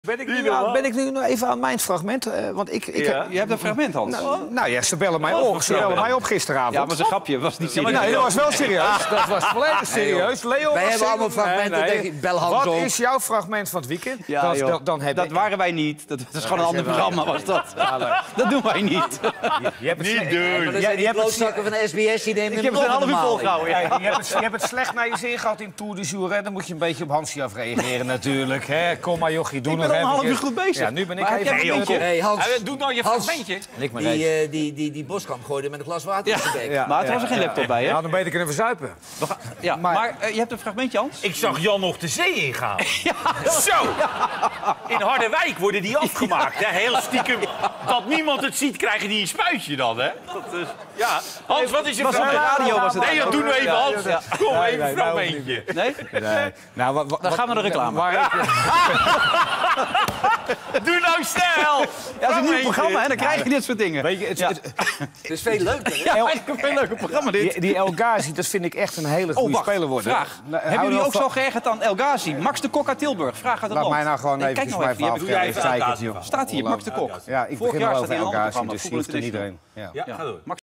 Ben ik nu nog even aan mijn fragment? Want Je hebt een fragment, Hans. Nou ja, ze bellen mij op. Ze bellen mij op gisteravond. Ja, maar dat is een grapje. Was niet serieus. Nee, dat was wel serieus. Dat was volledig serieus. Leo, wij hebben allemaal fragmenten. Denk ik, bel Hans wat op. is jouw fragment van het weekend? Ja, dat waren wij niet. Dat is gewoon een ander programma, was dat. Dat doen wij niet. Je hebt Niet doen. Maar dan zijn die blootzakken van de SBS, die nemen Ik heb het een half uur volgehouden. Je hebt het slecht naar je zin gehad in Tour du Jour. Hè? Dan moet je een beetje op Hansie afreageren natuurlijk. Hè? Kom maar jochie, doe nog even. Ik ben al een half uur goed bezig. Ja, nu ben ik Maar even... Hey, Hans, Doe nou je fragmentje. die Boskamp gooide met een glas water in zijn bek. Ja, maar er was er geen laptop bij, hè? Ja, dan beter kunnen verzuipen. Ja, maar je hebt een fragmentje, Hans? Ik zag Jan nog de zee ingaan. Zo! In Harderwijk worden die afgemaakt, hè? Heel stiekem. Dat niemand het ziet, krijgen die een spuitje dan, hè? Dat is... Ja. Hans, wat is je fragment? Radio was het. Nee, doe nou even, Hans. Kom, even een fragmentje. Nee? Nou, Dan gaan we naar de reclame. Doe nou snel! Ja, het is een nieuw programma, hè? Dan krijg je dit soort dingen. Weet je, Het is veel leuker, hè? Ja, eigenlijk een veel leuker programma, dit. die El Ghazi, dat vind ik echt een hele goede speler worden. Vraag. Hebben jullie ook zo geërgerd aan El Ghazi? Max de Kok uit Tilburg. Vraag uit het Laat land. mij nou gewoon Kijk even nou mijn even. Je verhaal hebt- vertellen. Ik zei het, joh. Staat hier, Max de Kok. Ja, ik Vorig begin jaar al staat over hij in El een ander Ghazi, programma, dus je Voetbal hoeft er niet International. doorheen. Ja. Ja, ga door.